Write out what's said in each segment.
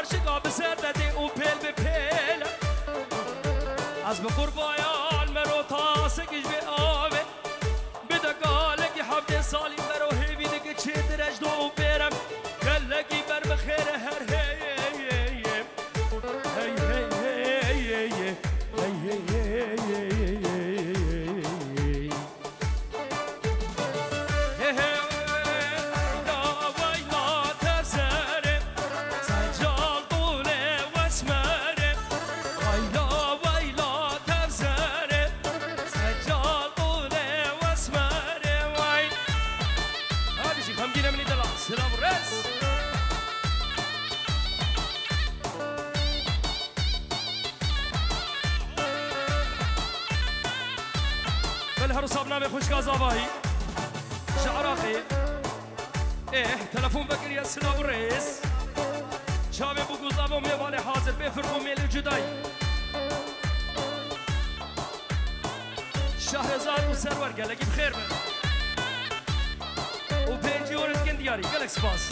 عاشقا بسر داده و پیل به پیل از بقربایان مرو تاسکش به آوه بدقالگی 7 سالی مرو هیویده که چه درج دو برم گلگی بر بخیر هر صابنا بخوش غازاباهي شعراقي تلفون بكر يا سلام الرئيس شابي بوغوز ابو ميواني حاضر بفرقو ميل جداي شهرزاد وسرور قالك بخير من وبينجي ورد قندياري قالك سباس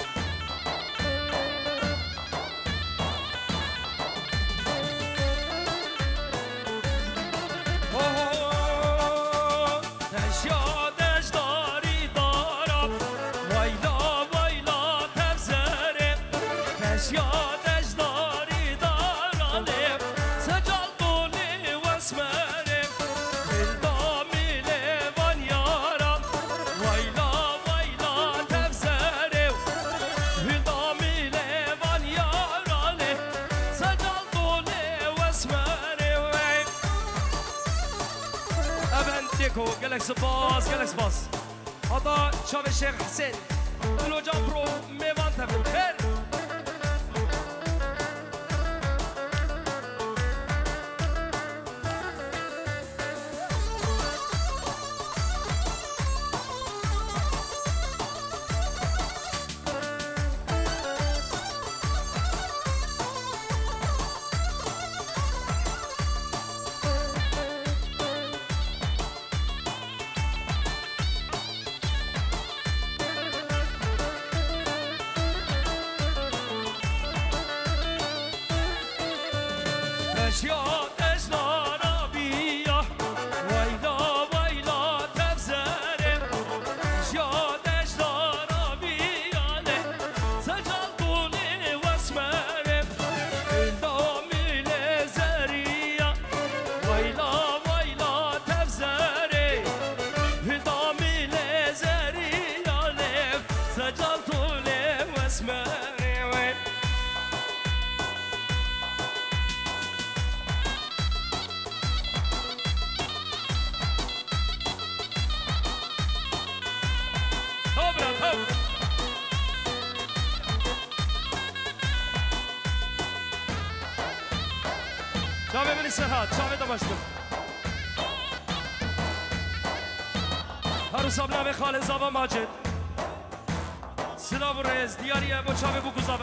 قالك سباس قالك سباس هذا شاف الشيخ حسين لو جاب برو ميوان تبو خير شابه من السرحات شابه دمشق هرو صابنا به خالد زابا ماجد سلام الرئيس دياريه با شابه بو گزابه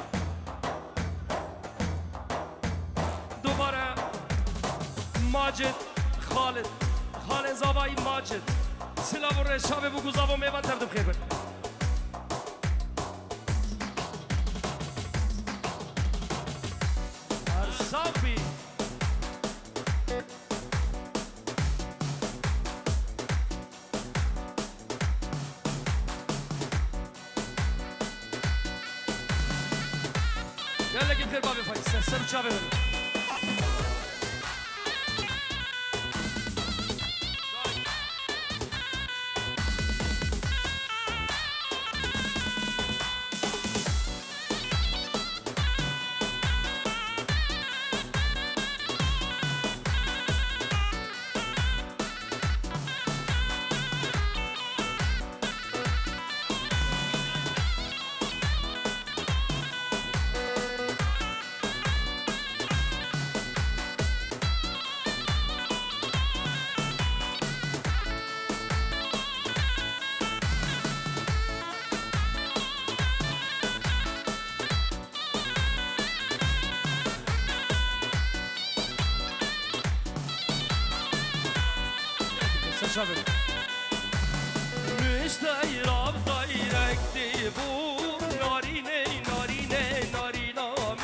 دوباره ماجد خالد زابایی ماجد سلام الرئيس شابه بو گزابه میوان تردم خیر بر صافي يلا جيب خير بابي فايز سر شابه شابه مشتاق غیرک دی بو نارینه نارینه نارینا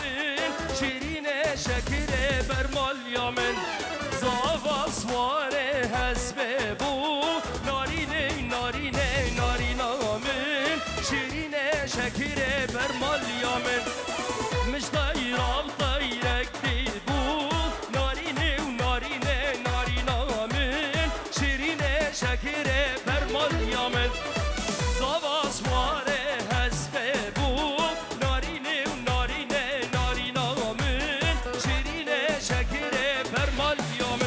من زاوا سواره حسب بو نارینه نارینه نارینا من شیرینه شکره برمال من مشتای رابطای رکتی بو نارینه و نارینه نارینا من شیرینه شکره برمال من زاوا سواره حسب بو نارینه و نارینه نارینا من شیرینه شکره برمال من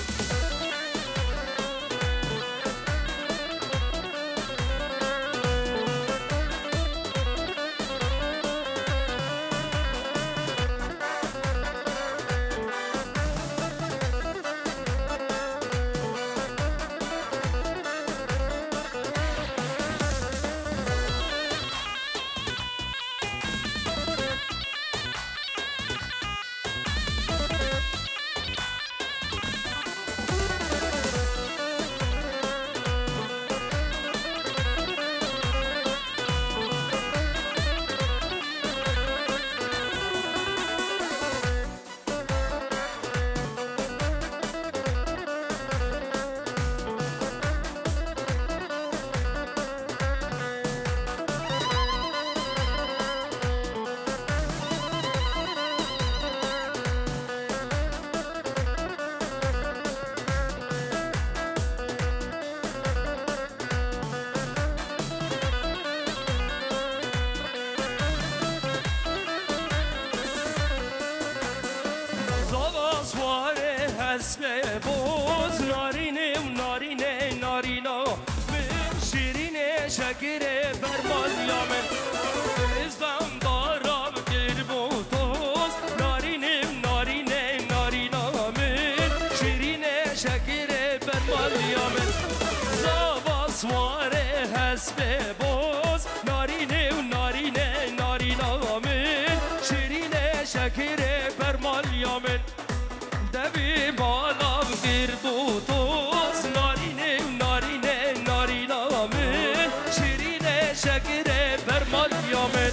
اسم بوز نارینه و نارینه نارینا من شیرینه شکره برمال یامن ازدم دارم گیر بوتوز نارینه و نارینه نارینا من شیرینه شکره برمال یامن زاوا سواره حسب بوز نارینه و نارینه نارینا من شیرینه شکره برمال یامن دبی بالام گیر بوتوز نارینه نارینه نارینا من شیرینه شکره برمال یامن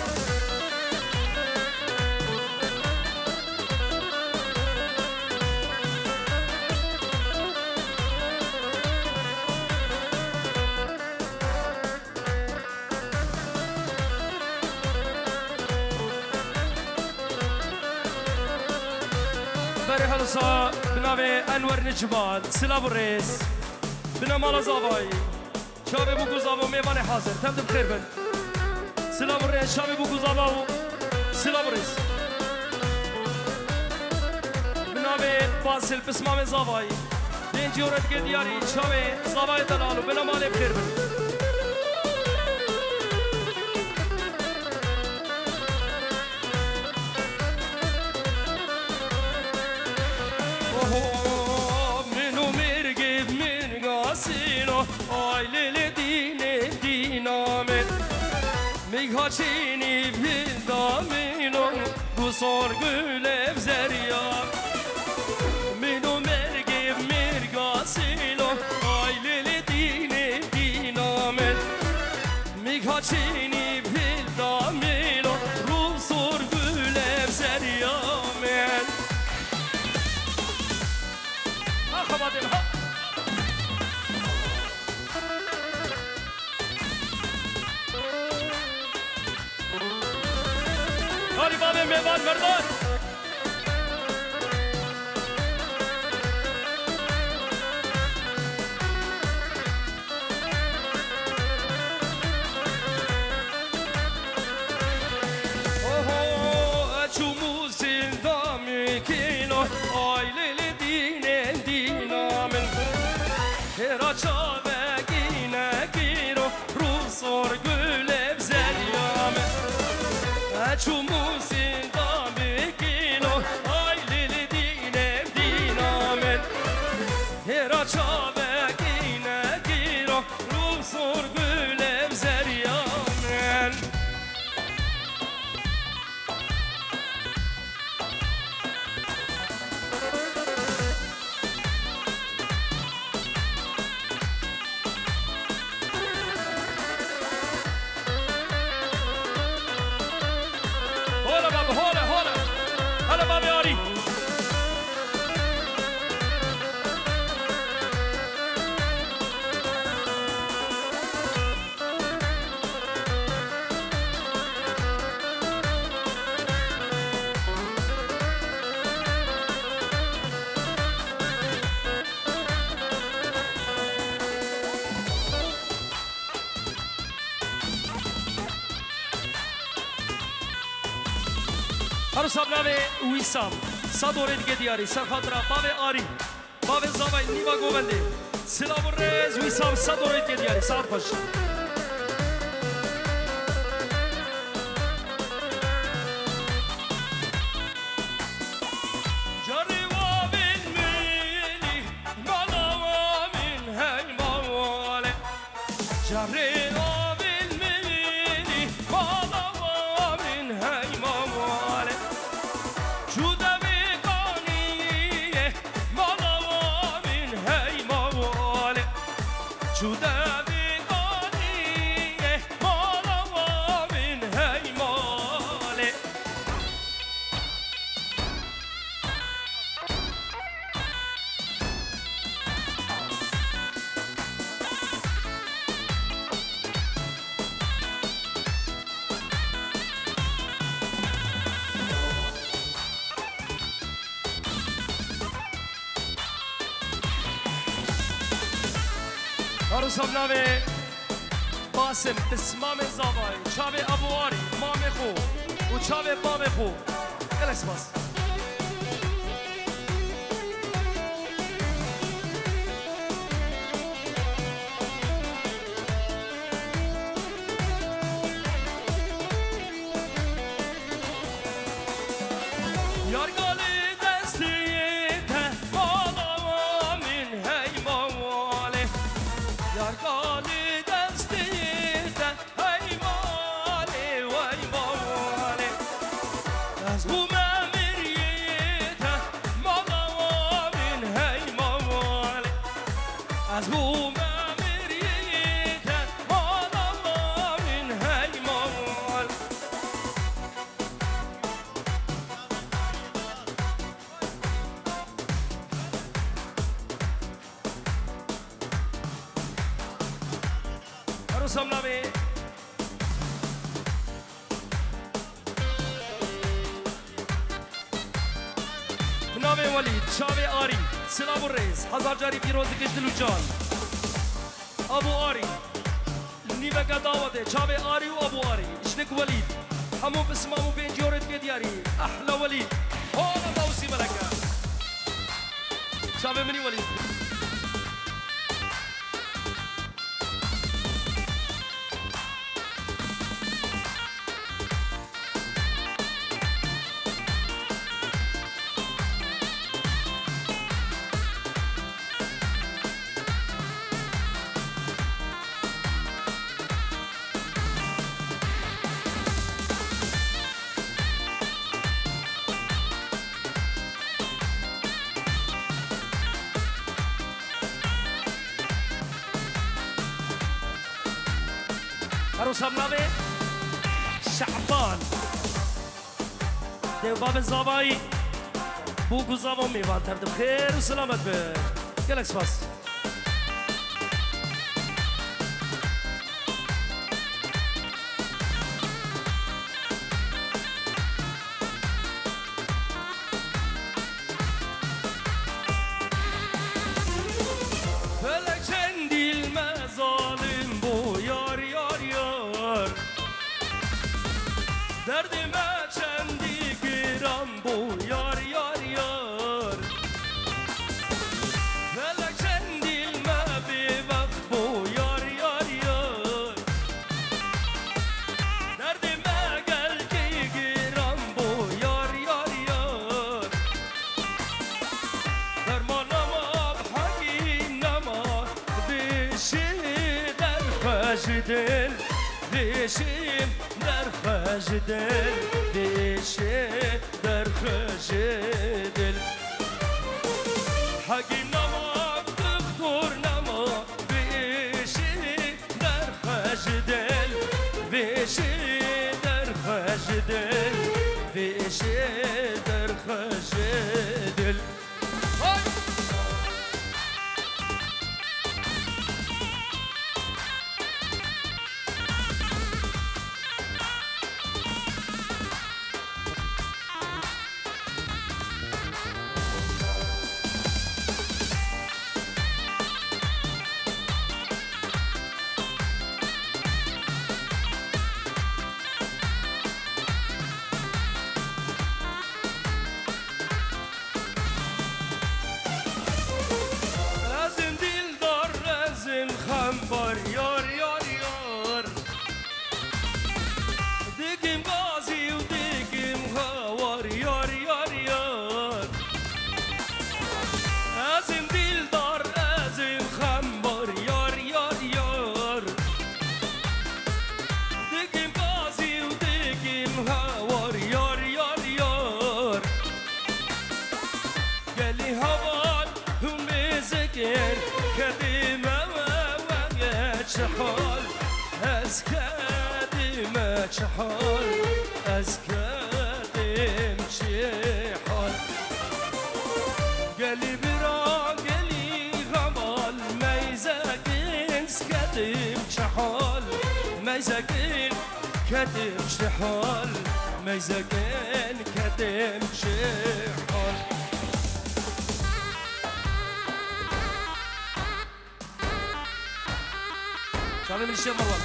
برای حلوسا بناوی انور نجمال سلام الرئیس بنا مالا زاوایی شابه بگو زاوا میوان حاضر تبدو بخیر بند سلام الرئیس شابه بگو زاوا سلام الرئیس بناوی فاصل بسمام زاوایی دین جورت که دیاری شابه زاوای دلالو بنا مالا بخیر بند منو مرگب من گاسینو آیل دینه دینامت میگاچینی بیدامینو گسار گلب زریام منو مرگب من گاسینو آیل دینه دینامت میگاچینی بیدامینو گسار گلب زریام خبادم ها هاری بابه میوان مردان اوه چومو زندامی کینو آیل دینه دینامن هرا چاوگینه گیرو رو سر گلب زریامن چومو زندامی هر صاحب نامه ویسام صدورید که دیاری سر خاطر باب آری باب زبای نیما گوبنده سلام ریز ویسام صدورید که دیاری ساعت خوش صاحب نامه باسم اسمام زابای چاوه ابواری مام خو و چاوه بام خو گلس باس شاوه آری سلام الرئیس هزار جاری پیروز کشدلو جان ابو آری نیمه دعوته شاوه آری و ابو آری اشنک ولید همو بسمامو بینجورت که دیاری احلا ولید هولا باوسی ملکه شاوه منی ولید سبنامه شعبان دیو باب زابایی بوگو زابان میوان تردم خیر و سلامت به گلکس باس دل بشیم در خش دل بشیم در خش دل حکیم نما دکتر نما بشیم در خش دل بشیم در خش دل بشیم در خش دل هوال ومزكين كديمة وشحال أزكاديمة شحال أزكاديم شحال قلي برا قلي غمال ميزاكين سكاديم شحال ميزاكين كديم شحال ميزاكين كديم شحال شعبي من الشيخ مروان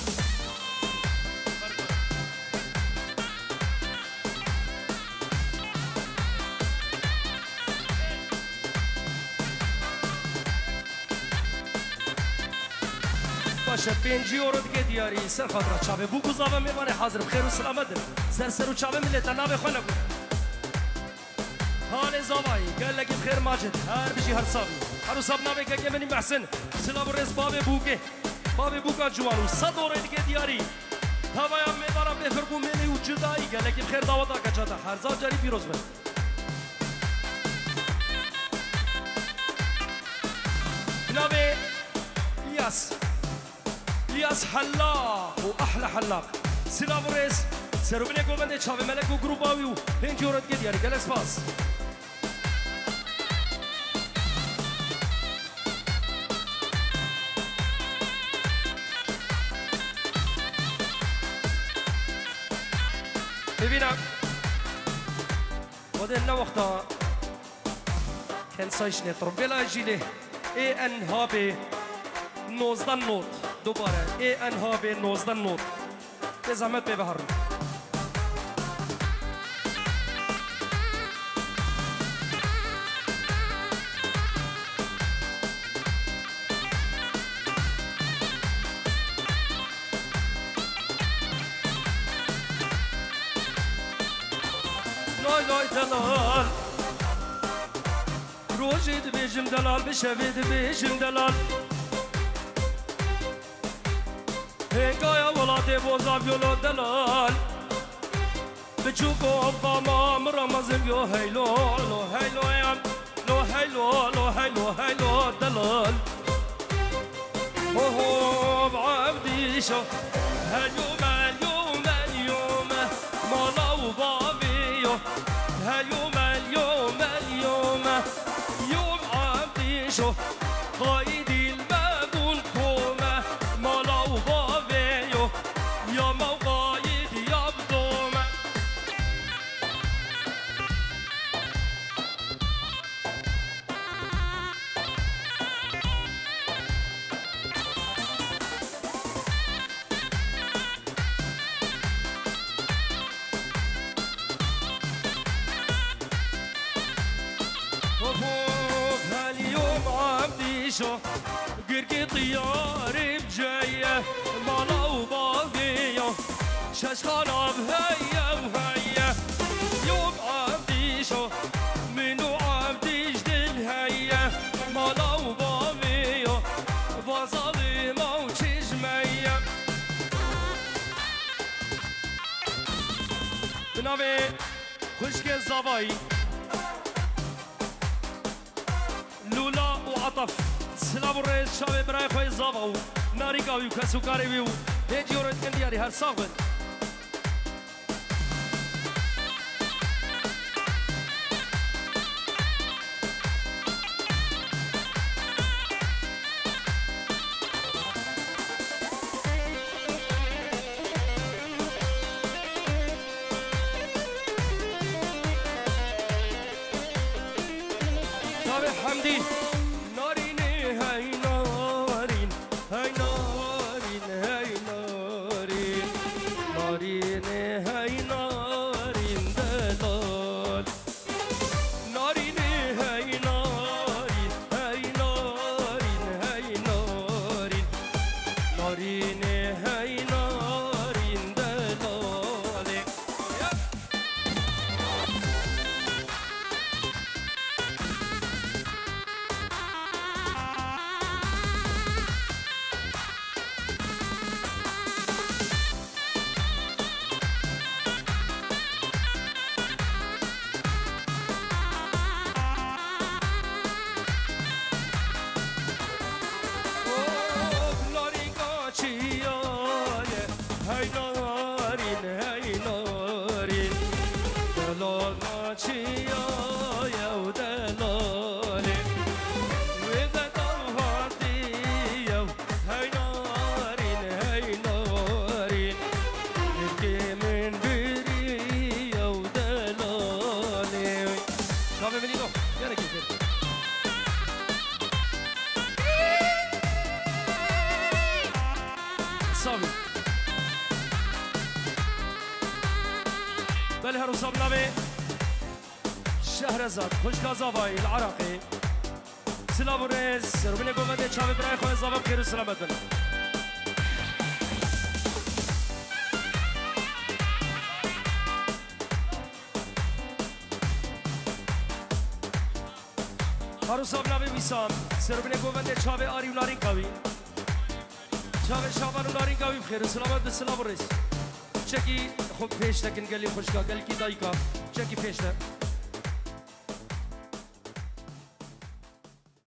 باشا 5 يورو دیگه دیاری سر خاطرات شعبي بوكو زابا میبانه حاضر بخير و سلامت سر و شعبي ملت نام خو نگو حال زابایی قال لك بخير ماجد هر بشي هر صابي هر صاب نامه که منی محسن سلام رز باب بوکه باب بوکا جوانو 100 دوره دیگه دیاری هوایم میبارم به فرقو ملی و جدایی قال لك بخير دعوتا کچاتا هر زاب جاری پیروز بن نامه الياس حلاق واحلى حلاق سلام رز سروبني قومنده شاوي ملك وجروباوي 5 يورو دیگه دیاری گل اسپاس ببینم ودلنا وقتا كان سايش نتر بلا جيله اي ان هابي 19 نوت دوباره اي ان هابي 19 نوت بزحمت ببهر لای دلال روزی بیشم دلال بشوید بیشم دلال هنگایا ولاد بوزاب یولو دلال بچوکو با ما مرمزم یو هیلو لو هیلو یم لو هیلو لو هیلو هیلو دلال اوه بعبدی شو هیوم اليوم اليوم مالا و بابیو هاليوم اليوم اليوم يوم عبدي شو قايدي المبون كومة مالا وبابيو يا ما قايد يا بدومة شو قرقي طياري بجاية مالا وبابية شاشخانة بهيا وهيا يوم عبدي شو منو عبدي جدل هيا مالا وبابية وظالمة وشجمية بنامي خشك الزباي لولا وعطف سلام الرئيس شاوي براي خوي زابو ناري قاوي وكسو كاري بيو هيجي ورد كندياري هر صاغن شاوي حمدي بله هروسا بنامي شهرزاد خوشگاه زاوای العراقي سلام ورز ربنا قومته شاب براي خوي زاوا بخير وسلامت بله هروسا بنامي ويسام ربنا قومته شاب آري ولارين قوي شاب شابان ولارين قوي بخير وسلامت بسلام ورز چکی خوب پیش تکن گلی خوشگاه گل کی دایکا چکی پیش تکن